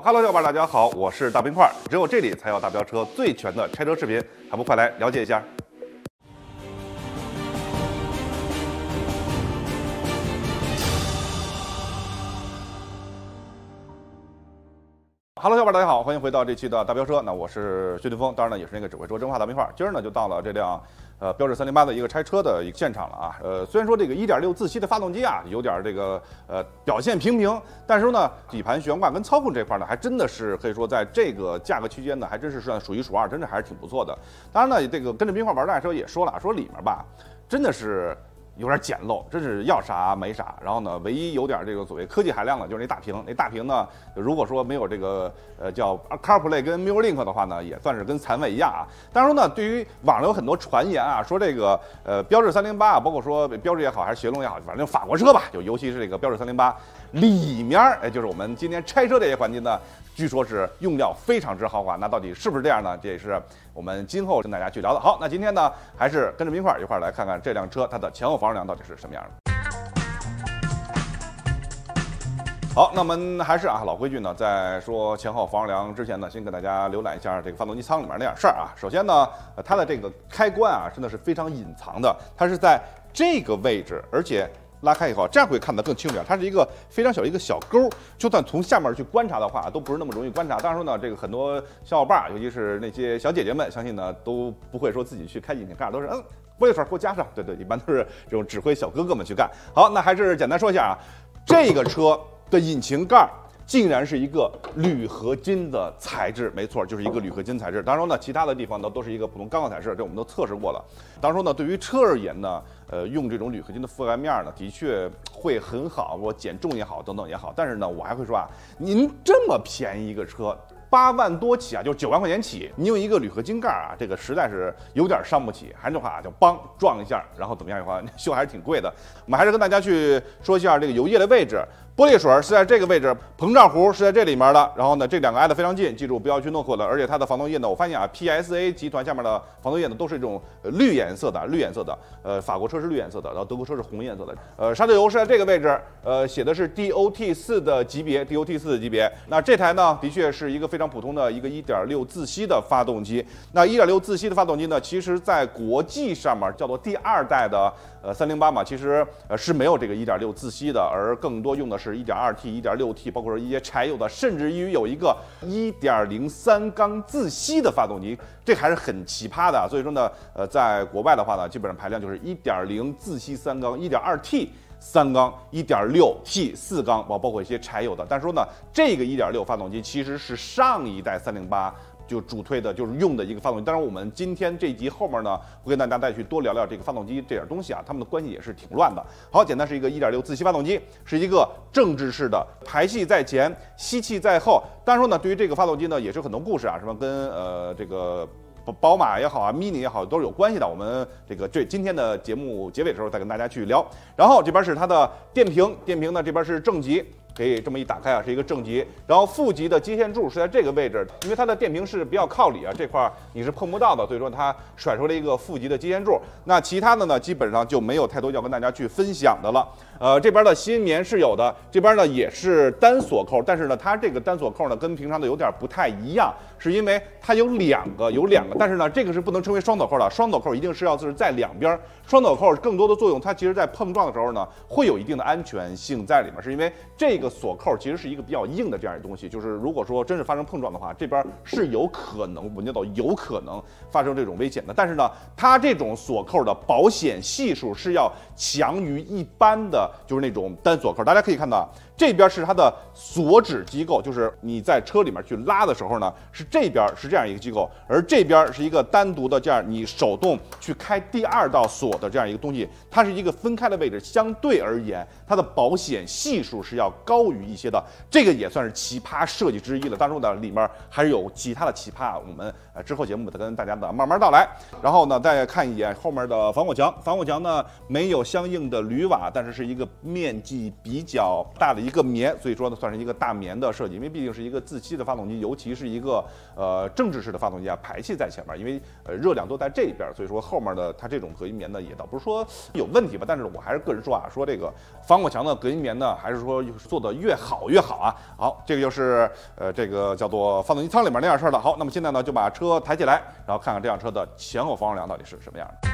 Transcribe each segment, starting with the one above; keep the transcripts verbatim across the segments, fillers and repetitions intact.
Hello， 小伙伴，大家好，我是大冰块，只有这里才有大飙车最全的拆车视频，还不快来了解一下？ Hello， 小伙伴，大家好，欢迎回到这期的大飙车。那我是薛定峰，当然呢也是那个只会说真话大冰块。今儿呢就到了这辆呃标致三零八的一个拆车的一个现场了啊。呃，虽然说这个 一点六 自吸的发动机啊有点这个呃表现平平，但是呢底盘悬挂跟操控这块呢还真的是可以说在这个价格区间呢还真是算数一数二，真的还是挺不错的。当然呢，这个跟着冰块玩的时候也说了，说里面吧真的是。 有点简陋，真是要啥没啥。然后呢，唯一有点这个所谓科技含量的，就是那大屏。那大屏呢，如果说没有这个呃叫 CarPlay 跟 MirrorLink 的话呢，也算是跟残废一样啊。当然呢，对于网上有很多传言啊，说这个呃标致三零八啊，包括说标致也好，还是雪龙也好，反正法国车吧，就尤其是这个标致三零八里面，哎，就是我们今天拆车这些环节呢，据说是用料非常之豪华。那到底是不是这样呢？这也是我们今后跟大家去聊的。好，那今天呢，还是跟着冰块一块来看看这辆车它的前后防撞梁到底是什么样的。 好，那我们还是啊老规矩呢，在说前后防撞梁之前呢，先给大家浏览一下这个发动机舱里面那点事儿啊。首先呢，呃它的这个开关啊，真的是非常隐藏的，它是在这个位置，而且拉开以后，这样会看得更清楚点。它是一个非常小的一个小钩，就算从下面去观察的话，都不是那么容易观察。当然说呢，这个很多小伙伴，尤其是那些小姐姐们，相信呢都不会说自己去开引擎盖，都是嗯。 玻璃水给我加上，对对，一般都是这种指挥小哥哥们去干。好，那还是简单说一下啊，这个车的引擎盖竟然是一个铝合金的材质，没错，就是一个铝合金材质。当然呢，其他的地方呢都是一个普通钢材质，这我们都测试过了。当然说呢，对于车而言呢，呃，用这种铝合金的覆盖面呢，的确会很好，我减重也好，等等也好。但是呢，我还会说啊，您这么便宜一个车。 八万多起啊，就九万块钱起，你用一个铝合金盖啊，这个实在是有点伤不起。还是那话，就梆撞一下，然后怎么样的话，修还是挺贵的。我们还是跟大家去说一下这个油液的位置。玻璃水是在这个位置，膨胀壶是在这里面的。然后呢，这两个挨得非常近，记住不要去弄混了。而且它的防冻液呢，我发现啊 ，P S A 集团下面的防冻液呢都是这种绿颜色的，绿颜色的。呃，法国车是绿颜色的，然后德国车是红颜色的。呃，刹车油是在这个位置，呃，写的是 D O T 四的级别 ，D O T 四的级别。那这台呢，的确是一个非常普通的一个 一点六 自吸的发动机。那 一点六 自吸的发动机呢，其实在国际上面叫做第二代的呃三零八嘛，其实呃是没有这个 一点六 自吸的，而更多用的是 一点二 T、一点六 T， 包括说一些柴油的，甚至于有一个 一点零 三缸自吸的发动机，这还是很奇葩的。所以说呢，呃，在国外的话呢，基本上排量就是 一点零 自吸三缸、一点二 T。 三缸、一点六 T 四缸，包包括一些柴油的。但是说呢，这个 一点六 发动机其实是上一代三零八就主推的，就是用的一个发动机。当然，我们今天这一集后面呢，会跟大家再去多聊聊这个发动机这点东西啊，它们的关系也是挺乱的。好，简单是一个 一点六 自吸发动机，是一个正制式的，排气在前，吸气在后。当然说呢，对于这个发动机呢，也是很多故事啊，什么跟呃这个。 宝马也好啊 ，mini 也好，都是有关系的。我们这个这今天的节目结尾的时候再跟大家去聊。然后这边是它的电瓶，电瓶呢这边是正极，可以这么一打开啊，是一个正极。然后负极的接线柱是在这个位置，因为它的电瓶是比较靠里啊，这块你是碰不到的，所以说它甩出了一个负极的接线柱。那其他的呢，基本上就没有太多要跟大家去分享的了。呃，这边的吸音棉是有的，这边呢也是单锁扣，但是呢，它这个单锁扣呢跟平常的有点不太一样，是因为它有两个，有两个。 但是呢，这个是不能称为双锁扣的，双锁扣一定是要是在两边。双锁扣更多的作用，它其实在碰撞的时候呢，会有一定的安全性在里面，是因为这个锁扣其实是一个比较硬的这样一个东西，就是如果说真是发生碰撞的话，这边是有可能，我们叫做有可能发生这种危险的。但是呢，它这种锁扣的保险系数是要强于一般的，就是那种单锁扣。大家可以看到。 这边是它的锁止机构，就是你在车里面去拉的时候呢，是这边是这样一个机构，而这边是一个单独的这样你手动去开第二道锁的这样一个东西，它是一个分开的位置，相对而言，它的保险系数是要高于一些的，这个也算是奇葩设计之一了。当然呢，里面还是有其他的奇葩，我们呃之后节目再跟大家的慢慢道来。然后呢，再看一眼后面的防火墙，防火墙呢没有相应的铝瓦，但是是一个面积比较大的。 一个棉，所以说呢算是一个大棉的设计，因为毕竟是一个自吸的发动机，尤其是一个呃正制式的发动机啊，排气在前面，因为呃热量都在这边，所以说后面的它这种隔音棉呢也倒不是说有问题吧，但是我还是个人说啊，说这个防火墙的隔音棉呢，还是说做的越好越好啊。好，这个就是呃这个叫做发动机舱里面那样事儿了。好，那么现在呢就把车抬起来，然后看看这辆车的前后防火梁到底是什么样的。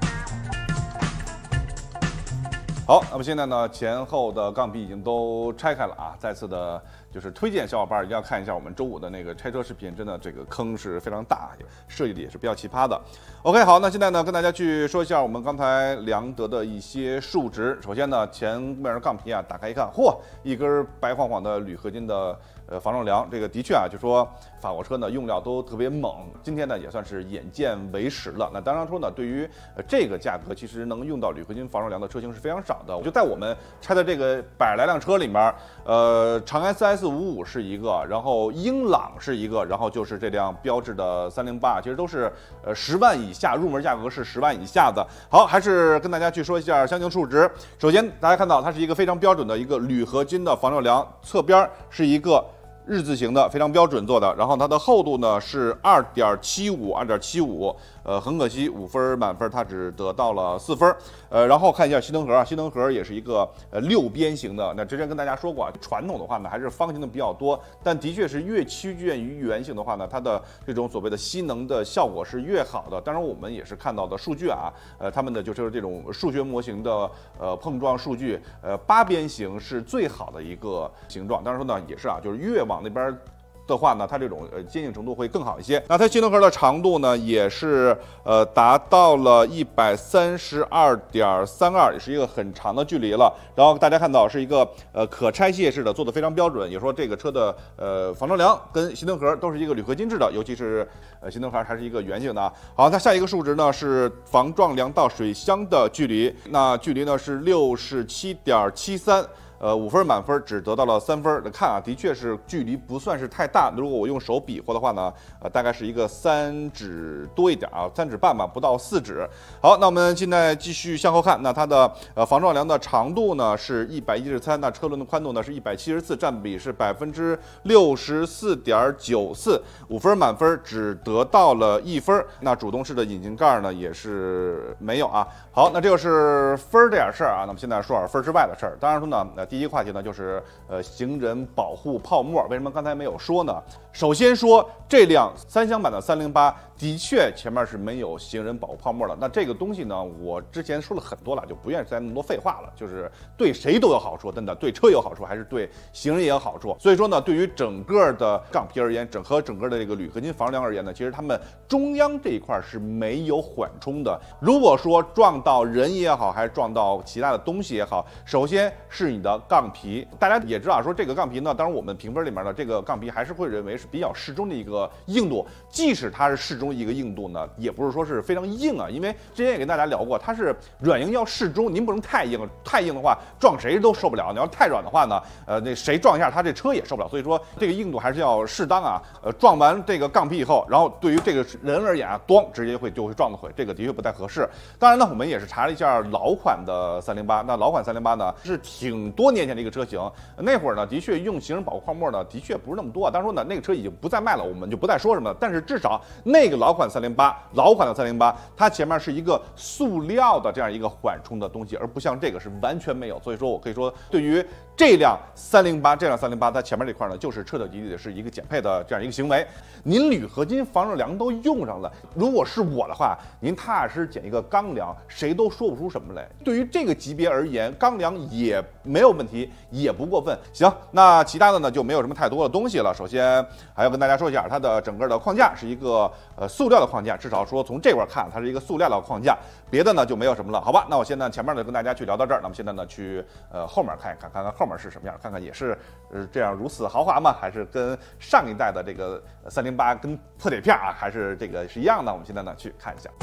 好，那么现在呢，前后的杠皮已经都拆开了啊！再次的，就是推荐小伙伴一定要看一下我们周五的那个拆车视频，真的这个坑是非常大，设计的也是比较奇葩的。OK， 好，那现在呢，跟大家去说一下我们刚才量得的一些数值。首先呢，前面的杠皮啊，打开一看，嚯，一根白晃晃的铝合金的呃防撞梁，这个的确啊，就说法国车呢用料都特别猛，今天呢也算是眼见为实了。那当然说呢，对于呃这个价格，其实能用到铝合金防撞梁的车型是非常少的。就在我们拆的这个百来辆车里面，呃，长安 四 S 五五是一个，然后英朗是一个，然后就是这辆标致的三零八，其实都是呃十万以下，入门价格是十万以下的。好，还是跟大家去说一下相应数值。首先，大家看到它是一个非常标准的一个铝合金的防撞梁，侧边是一个日字形的，非常标准做的。然后它的厚度呢是二点七五，二点七五。呃，很可惜，五分满分它只得到了四分。呃，然后看一下吸灯盒啊，吸灯盒也是一个呃六边形的。那之前跟大家说过啊，传统的话呢还是方形的比较多，但的确是越趋近于圆形的话呢，它的这种所谓的吸能的效果是越好的。当然，我们也是看到的数据啊，呃，他们的就是这种数学模型的呃碰撞数据，呃，八边形是最好的一个形状。当然说呢，也是啊，就是越往那边的话呢，它这种呃坚硬程度会更好一些。那它吸灯盒的长度呢，也是呃达到了一百三十二点三二，也是一个很长的距离了。然后大家看到是一个呃可拆卸式的，做的非常标准。也说这个车的呃防撞梁跟吸灯盒都是一个铝合金制的，尤其是呃吸灯盒还是一个圆形的啊。好，它下一个数值呢是防撞梁到水箱的距离，那距离呢是六十七点七三。呃，五分满分只得到了三分。看啊，的确是距离不算是太大。如果我用手比划的话呢，呃，大概是一个三指多一点啊，三指半吧，不到四指。好，那我们现在继续向后看，那它的呃防撞梁的长度呢是一百一十三，那车轮的宽度呢是一百七十四，占比是百分之六十四点九四，五分满分只得到了一分。那主动式的引擎盖呢也是没有啊。好，那这个是分这点事儿啊。那么现在说点分之外的事儿，当然说呢，呃。第一个话题呢，就是呃行人保护泡沫。为什么刚才没有说呢？首先说这辆三厢版的三零八的确前面是没有行人保护泡沫的。那这个东西呢，我之前说了很多了，就不愿意再那么多废话了。就是对谁都有好处，真的对车有好处，还是对行人也有好处。所以说呢，对于整个的杠皮而言，整和整个的这个铝合金防撞梁而言呢，其实他们中央这一块是没有缓冲的。如果说撞到人也好，还是撞到其他的东西也好，首先是你的杠皮，大家也知道说这个杠皮呢，当然我们评分里面的这个杠皮还是会认为是比较适中的一个硬度，即使它是适中一个硬度呢，也不是说是非常硬啊，因为之前也跟大家聊过，它是软硬要适中，您不能太硬，太硬的话撞谁都受不了，你要太软的话呢，呃，那谁撞一下他这车也受不了，所以说这个硬度还是要适当啊。呃，撞完这个杠皮以后，然后对于这个人而言啊，咣直接会就会撞得毁，这个的确不太合适。当然呢，我们也是查了一下老款的三零八，那老款三零八呢是挺多年前的一个车型，那会儿呢的确用行人保护泡沫呢的确不是那么多啊。当然说呢，那个车已经不再卖了，我们就不再说什么了。但是至少那个老款三零八，老款的三零八，它前面是一个塑料的这样一个缓冲的东西，而不像这个是完全没有。所以说我可以说，对于这辆三零八，这辆三零八它前面这块呢，就是彻彻底底的是一个减配的这样一个行为。您铝合金防撞梁都用上了，如果是我的话，您踏踏实实捡一个钢梁，谁都说不出什么来。对于这个级别而言，钢梁也没有问题，也不过分。行，那其他的呢就没有什么太多的东西了。首先还要跟大家说一下，它的整个的框架是一个呃塑料的框架，至少说从这块看，它是一个塑料的框架。别的呢就没有什么了，好吧？那我现在前面呢跟大家去聊到这儿，那么现在呢去呃后面看一看，看看后面是什么样，看看也是呃这样如此豪华吗？还是跟上一代的这个三零八跟破铁片啊，还是这个是一样的？我们现在呢去看一下。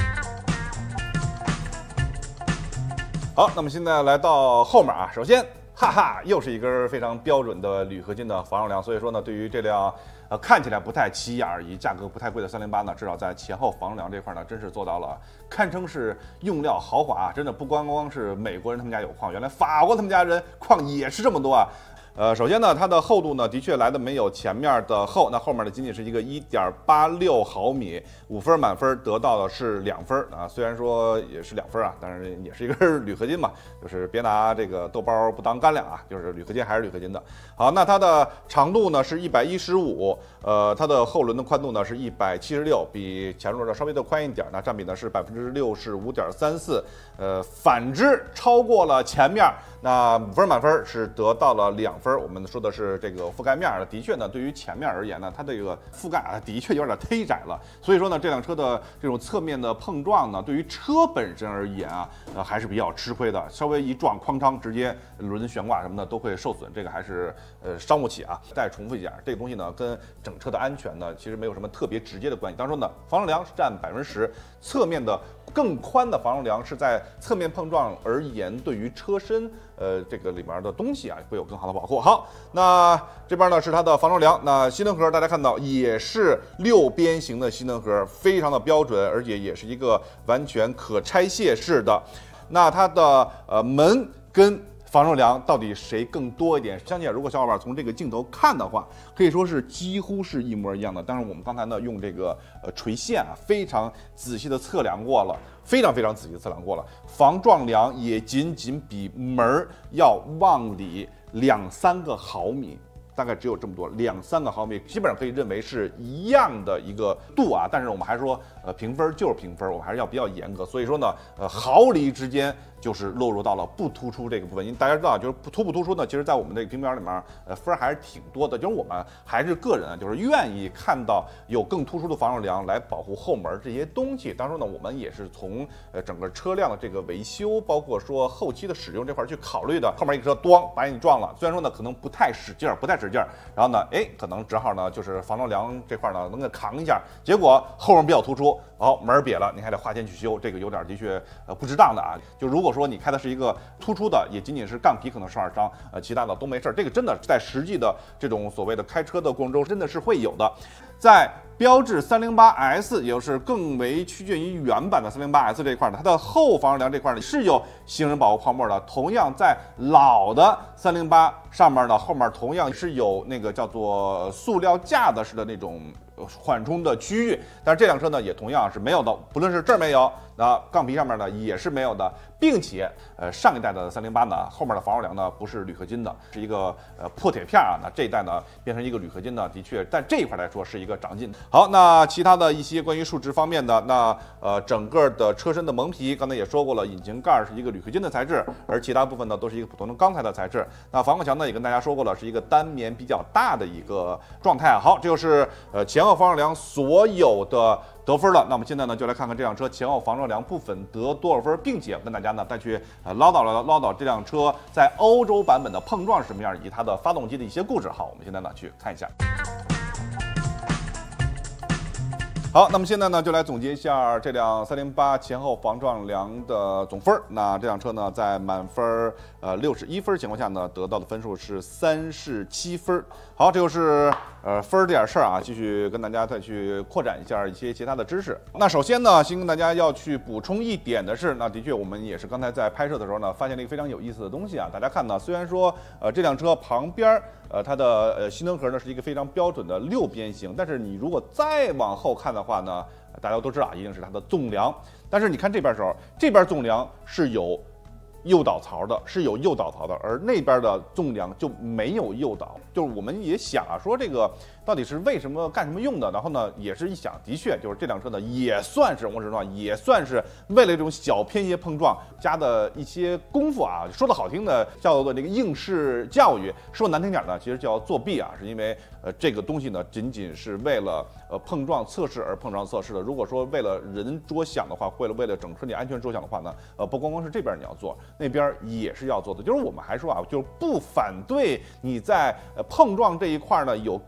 好，那么现在来到后面啊，首先哈哈，又是一根非常标准的铝合金的防撞梁，所以说呢，对于这辆呃看起来不太起眼而已、价格不太贵的三零八呢，至少在前后防撞梁这块呢，真是做到了堪称是用料豪华啊！真的不光光是美国人他们家有矿，原来法国他们家人矿也是这么多啊。 呃，首先呢，它的厚度呢，的确来的没有前面的厚，那后面呢仅仅是一个一点八六毫米，五分满分得到的是两分啊。虽然说也是两分啊，但是也是一根铝合金嘛，就是别拿这个豆包不当干粮啊，就是铝合金还是铝合金的。好，那它的长度呢是一百一十五，呃，它的后轮的宽度呢是一百七十六，比前轮的稍微的宽一点，那占比呢是百分之六十五点三四。呃，反之超过了前面，那五分满分是得到了两分。我们说的是这个覆盖面，的确呢，对于前面而言呢，它这个覆盖啊的确有点忒窄了。所以说呢，这辆车的这种侧面的碰撞呢，对于车本身而言啊，呃还是比较吃亏的。稍微一撞，哐当，直接轮悬挂什么的都会受损，这个还是呃伤不起啊。再重复一下，这个东西呢，跟整车的安全呢，其实没有什么特别直接的关系。当中呢，防撞梁是占百分之十，侧面的更宽的防撞梁是在侧面碰撞而言，对于车身呃这个里面的东西啊会有更好的保护。好，那这边呢是它的防撞梁，那吸能盒大家看到也是六边形的吸能盒，非常的标准，而且也是一个完全可拆卸式的。那它的呃门跟防撞梁到底谁更多一点？相信如果小伙伴从这个镜头看的话，可以说是几乎是一模一样的。但是我们刚才呢用这个呃垂线啊，非常仔细的测量过了，非常非常仔细的测量过了，防撞梁也仅仅比门要往里两三个毫米。大概只有这么多，两三个毫米，基本上可以认为是一样的一个度啊。但是我们还是说，呃，评分就是评分，我们还是要比较严格。所以说呢，呃，毫厘之间就是落入到了不突出这个部分。因为大家知道，就是突不突出呢，其实在我们这个评分里面，呃，分还是挺多的。就是我们还是个人，就是愿意看到有更突出的防撞梁来保护后门这些东西。当中呢，我们也是从呃整个车辆的这个维修，包括说后期的使用这块去考虑的。后面一个车咣把你撞了，虽然说呢可能不太使劲儿，不太使劲儿，然后呢，哎，可能正好呢就是防撞梁这块呢能给扛一下，结果后面比较突出，哦，门瘪了，你还得花钱去修，这个有点的确呃不值当的啊。就如果说你开的是一个突出的，也仅仅是杠皮可能受点伤，呃，其他的都没事儿，这个真的在实际的这种所谓的开车的过程中，真的是会有的。在标致 三零八 S， 也就是更为趋近于原版的 三零八 S 这一块呢，它的后防撞梁这块呢是有行人保护泡沫的。同样在老的三零八上面呢，后面同样是有那个叫做塑料架子式的那种缓冲的区域，但是这辆车呢也同样是没有的，不论是这儿没有，那杠皮上面呢也是没有的，并且呃上一代的三零八呢后面的防撞梁呢不是铝合金的，是一个呃破铁片啊，那这一代呢变成一个铝合金呢，的确在这一块来说是一个长进。好，那其他的一些关于数值方面的，那呃整个的车身的蒙皮刚才也说过了，引擎盖是一个铝合金的材质，而其他部分呢都是一个普通的钢材的材质。那防火墙呢也跟大家说过了，是一个单棉比较大的一个状态。好，这就是呃前后防撞梁所有的得分了。那我们现在呢就来看看这辆车前后防撞梁部分得多少分，并且跟大家呢再去呃唠叨唠唠叨这辆车在欧洲版本的碰撞是什么样，以及它的发动机的一些故事。好，我们现在呢去看一下。好，那么现在呢，就来总结一下这辆三零八前后防撞梁的总分。那这辆车呢，在满分呃六十一分情况下呢，得到的分数是三十七分。好，这就是呃分儿这点事儿啊，继续跟大家再去扩展一下一些其他的知识。那首先呢，先跟大家要去补充一点的是，那的确我们也是刚才在拍摄的时候呢，发现了一个非常有意思的东西啊。大家看呢，虽然说呃这辆车旁边呃它的呃吸能盒呢是一个非常标准的六边形，但是你如果再往后看的话呢，大家都知道一定是它的纵梁。但是你看这边的时候，这边纵梁是有诱导槽的，是有诱导槽的，而那边的纵梁就没有诱导。就是我们也想啊，说这个到底是为什么干什么用的？然后呢，也是一想，的确就是这辆车呢，也算是我实话，也算是为了这种小偏斜碰撞加的一些功夫啊。说的好听的叫做这个应试教育，说难听点呢，其实叫作弊啊，是因为呃这个东西呢，仅仅是为了呃碰撞测试而碰撞测试的。如果说为了人着想的话，为了为了整车你安全着想的话呢，呃不光光是这边你要做，那边也是要做的。就是我们还说啊，就是不反对你在呃碰撞这一块呢有更多的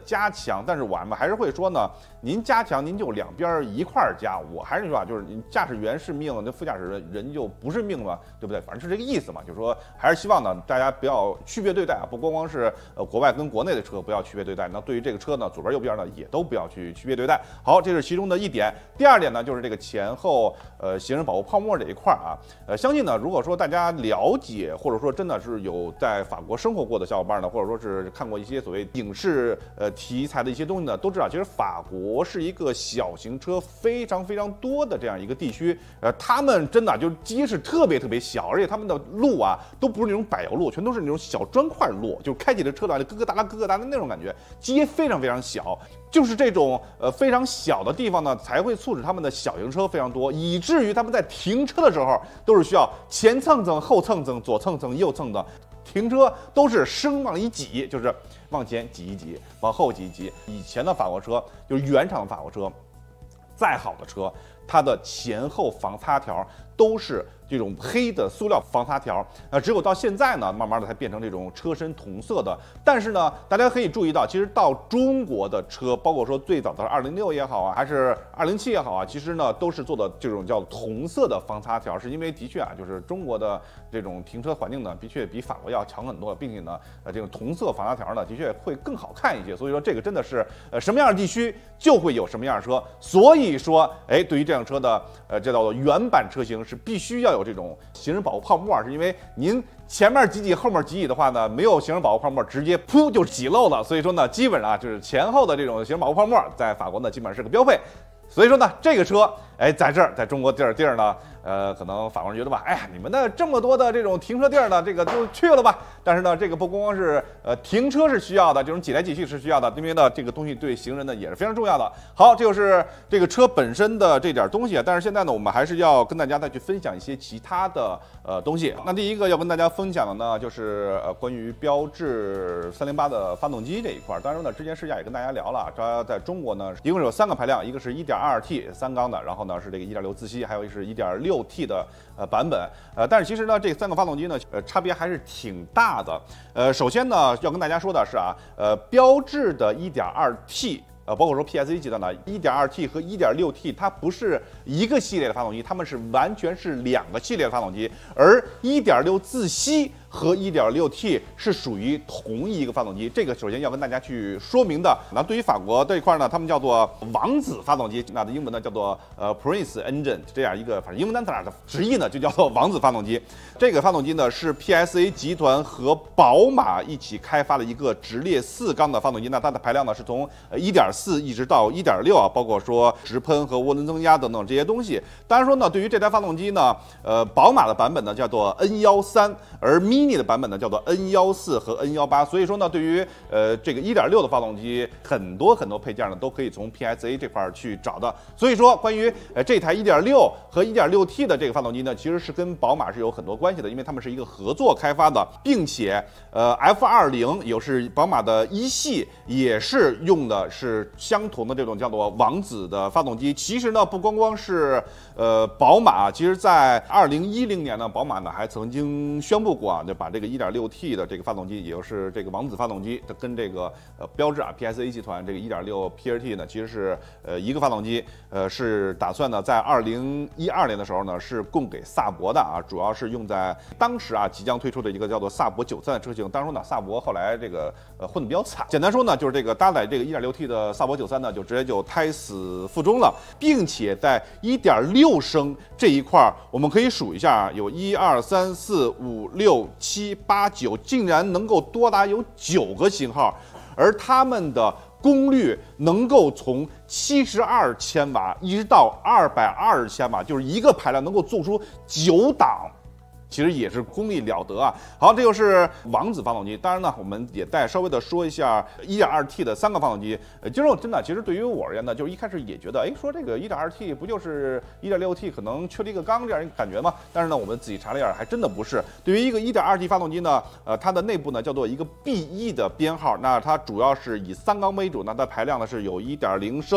加强，但是我们还是会说呢，您加强您就两边一块儿加，我还是那句话，就是您驾驶员是命，那副驾驶人人就不是命嘛，对不对？反正是这个意思嘛，就是说还是希望呢大家不要区别对待啊，不光光是呃国外跟国内的车不要区别对待，那对于这个车呢左边右边呢也都不要去区别对待。好，这是其中的一点。第二点呢就是这个前后呃行人保护泡沫这一块啊，呃相信呢如果说大家了解或者说真的是有在法国生活过的小伙伴呢，或者说是看过一些所谓影视呃题材的一些东西呢，都知道其实法国是一个小型车非常非常多的这样一个地区，呃，他们真的就是街是特别特别小，而且他们的路啊都不是那种柏油路，全都是那种小砖块路，就是开起的车来咯咯哒啦咯咯哒的那种感觉，街非常非常小。就是这种呃非常小的地方呢，才会促使他们的小型车非常多，以至于他们在停车的时候都是需要前蹭蹭、后蹭蹭、左蹭蹭、右蹭蹭。停车都是声往一挤，就是往前挤一挤，往后挤一挤。以前的法国车就是原厂的法国车，再好的车，它的前后防擦条都是这种黑的塑料防擦条，呃，只有到现在呢，慢慢的才变成这种车身同色的。但是呢，大家可以注意到，其实到中国的车，包括说最早的二零六也好啊，还是二零七也好啊，其实呢都是做的这种叫同色的防擦条，是因为的确啊，就是中国的这种停车环境呢，的确比法国要强很多，并且呢，呃，这种同色防擦条呢，的确会更好看一些。所以说这个真的是呃什么样的地区就会有什么样的车。所以说，哎，对于这辆车的呃这叫做原版车型是必须要有这种行人保护泡沫，是因为您前面挤挤后面挤挤的话呢，没有行人保护泡沫，直接噗就挤漏了。所以说呢，基本上啊就是前后的这种行人保护泡沫，在法国呢基本上是个标配。所以说呢，这个车，哎，在这儿，在中国地儿地儿呢，呃，可能法国人觉得吧，哎呀，你们的这么多的这种停车地儿呢，这个就去了吧。但是呢，这个不光光是呃停车是需要的，这种挤来挤去是需要的，因为呢，这个东西对行人呢也是非常重要的。好，这就是这个车本身的这点东西。但是现在呢，我们还是要跟大家再去分享一些其他的呃东西。那第一个要跟大家分享的呢，就是呃关于标致三零八的发动机这一块。当然呢，之前试驾也跟大家聊了，它在中国呢一共是有三个排量，一个是一点二 T 三缸的，然后呢是这个一点六自吸，还有一是一点六 T 的呃版本。呃，但是其实呢，这三个发动机呢，呃，差别还是挺大的。呃，首先呢，要跟大家说的是啊，呃，标致的一点二 T。呃，包括说 P S A 级的呢 ，一点二 T 和 一点六 T 它不是一个系列的发动机，它们是完全是两个系列的发动机，而一点六自吸和 一点六 T 是属于同一个发动机，这个首先要跟大家去说明的。那对于法国这一块呢，他们叫做王子发动机，那的英文呢叫做呃 Prince Engine， 这样一个反正英文单词的直译呢就叫做王子发动机。这个发动机呢是 P S A 集团和宝马一起开发的一个直列四缸的发动机，那它的排量呢是从呃一点四一直到一点六啊，包括说直喷和涡轮增压等等这些东西。当然说呢，对于这台发动机呢，呃，宝马的版本呢叫做 N 一三，而 Mini 的版本呢叫做 N 一四和 N 一八。所以说呢，对于呃这个一点六的发动机，很多很多配件呢都可以从 P S A 这块去找的。所以说，关于呃这台一点六和一点六 T 的这个发动机呢，其实是跟宝马是有很多关系的，因为他们是一个合作开发的，并且呃 F 二十也是宝马的一系，也是用的是相同的这种叫做王子的发动机。其实呢，不光光是呃宝马，其实在二零一零年呢，宝马呢还曾经宣布过啊，就把这个 一点六 T 的这个发动机，也就是这个王子发动机，跟这个呃标致啊 P S A 集团这个 一点六 P R T 呢，其实是呃一个发动机，呃是打算呢在二零一二年的时候呢是供给萨博的啊，主要是用在当时啊即将推出的一个叫做萨博九三的车型。当然说呢，萨博后来这个呃混得比较惨，简单说呢，就是这个搭载这个 一点六 T 的萨博九三呢，就直接就胎死腹中了，并且在 一点六升这一块，我们可以数一下啊，有一二三四五六七八九，竟然能够多达有九个型号，而它们的功率能够从七十二千瓦一直到二百二十千瓦，就是一个排量能够做出九档。其实也是功力了得啊！好，这就是王子发动机。当然呢，我们也再稍微的说一下 一点二 T 的三个发动机。呃，就是真的，其实对于我而言呢，就是一开始也觉得，哎，说这个 一点二 T 不就是 一点六 T 可能缺了一个缸这样一个感觉吗？但是呢，我们仔细查了一下，还真的不是。对于一个 一点二 T 发动机呢，呃，它的内部呢叫做一个 B E 的编号，那它主要是以三缸为主，那它排量呢是有一点零升。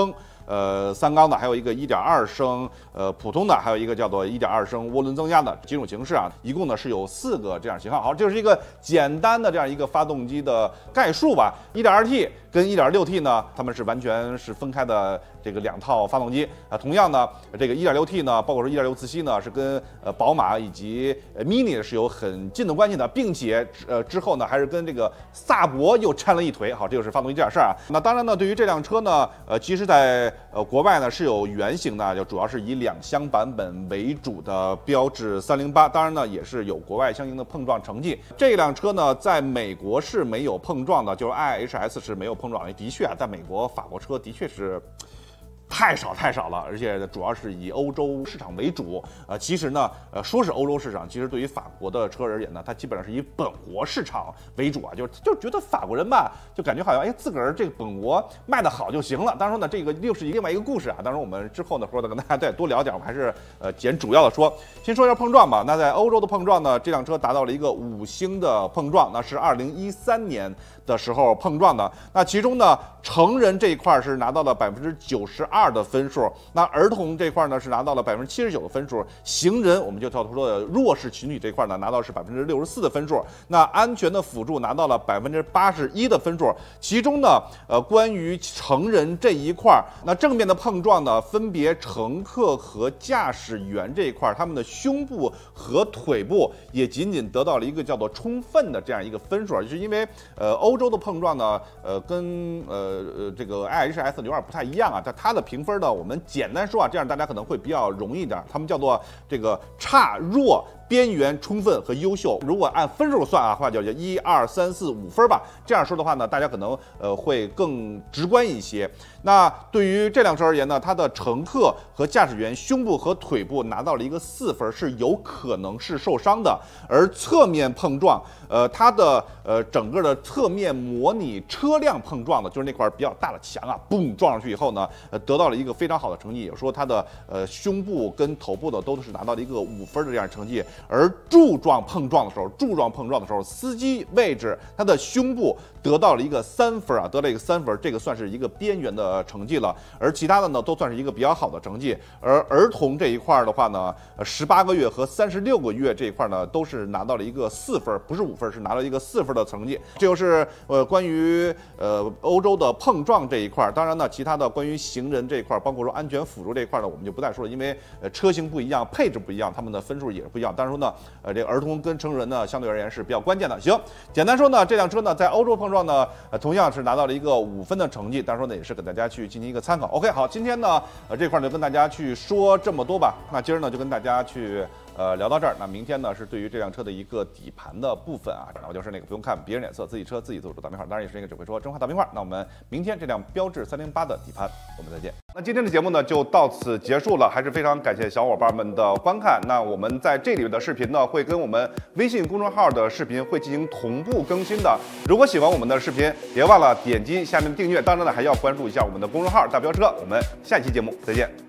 呃三缸的，还有一个一点二升呃普通的，还有一个叫做一点二升涡轮增压的几种形式啊，一共呢是有四个这样型号。好，这是一个简单的这样一个发动机的概述吧。一点二 T 跟一点六 T 呢，它们是完全是分开的这个两套发动机啊。同样呢，这个一点六 T 呢，包括说一点六自吸呢，是跟呃宝马以及 Mini 是有很近的关系的，并且呃之后呢还是跟这个萨博又掺了一腿。好，这就是发动机这点事儿啊。那当然呢，对于这辆车呢，呃，其实在呃国外呢是有原型的，就主要是以两厢版本为主的标致三零八，当然呢也是有国外相应的碰撞成绩。这辆车呢在美国是没有碰撞的，就是 I H S 是没有碰撞的。的确啊，在美国法国车的确是太少太少了，而且主要是以欧洲市场为主。呃，其实呢，呃，说是欧洲市场，其实对于法国的车而言呢，它基本上是以本国市场为主啊，就是就觉得法国人吧，就感觉好像哎自个儿这个本国卖得好就行了。当然说呢，这个又是另外一个故事啊。当然我们之后呢说的跟大家再多聊点，我们还是呃简主要的说，先说一下碰撞吧。那在欧洲的碰撞呢，这辆车达到了一个五星的碰撞，那是二零一三年的时候碰撞的。那其中呢，成人这一块是拿到了百分之九十二的分数，那儿童这块呢是拿到了百分之七十九的分数，行人我们就叫说的弱势群体这块呢拿到是百分之六十四的分数，那安全的辅助拿到了百分之八十一的分数。其中呢，呃，关于成人这一块，那正面的碰撞呢，分别乘客和驾驶员这一块，他们的胸部和腿部也仅仅得到了一个叫做充分的这样一个分数，就是因为呃欧洲的碰撞呢，呃跟呃呃这个 I H S 有点不太一样啊，但它的评分呢，我们简单说啊，这样大家可能会比较容易一点，他们叫做这个差、弱、边缘、充分和优秀。如果按分数算啊，话叫叫一二三四五分吧。这样说的话呢，大家可能呃会更直观一些。那对于这辆车而言呢，它的乘客和驾驶员胸部和腿部拿到了一个四分，是有可能是受伤的。而侧面碰撞，呃，它的呃整个的侧面模拟车辆碰撞的，就是那块比较大的墙啊，嘣撞上去以后呢，呃，得到了一个非常好的成绩，也说它的呃胸部跟头部的都是拿到了一个五分的这样成绩。而柱状碰撞的时候，柱状碰撞的时候，司机位置它的胸部得到了一个三分啊，得了一个三分，这个算是一个边缘的成绩了。而其他的呢，都算是一个比较好的成绩。而儿童这一块的话呢，呃，十八个月和三十六个月这一块呢，都是拿到了一个四分，不是五分，是拿了一个四分的成绩。这就是呃关于呃欧洲的碰撞这一块。当然呢，其他的关于行人这一块，包括说安全辅助这一块呢，我们就不再说了，因为呃车型不一样，配置不一样，他们的分数也是不一样。当然说呢，呃，这个儿童跟成人呢，相对而言是比较关键的。行，简单说呢，这辆车呢，在欧洲碰撞呢，呃，同样是拿到了一个五分的成绩。当然说呢，也是给大家去进行一个参考。OK， 好，今天呢，呃，这块呢就跟大家去说这么多吧。那今儿呢，就跟大家去呃聊到这儿。那明天呢，是对于这辆车的一个底盘的部分啊。然后就是那个不用看别人脸色，自己车自己做主打名号。当然也是那个只会说真话大名话。那我们明天这辆标致三零八的底盘，我们再见。那今天的节目呢就到此结束了，还是非常感谢小伙伴们的观看。那我们在这里的视频呢，会跟我们微信公众号的视频会进行同步更新的。如果喜欢我们的视频，别忘了点击下面的订阅，当然呢还要关注一下我们的公众号大飙车。我们下期节目再见。